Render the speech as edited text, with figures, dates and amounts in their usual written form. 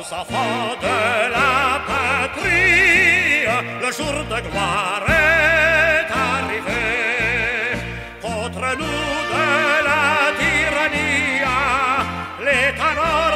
aux enfants de la patrie, le jour de gloire est arrivé. Contre nous de la tyrannie, les talents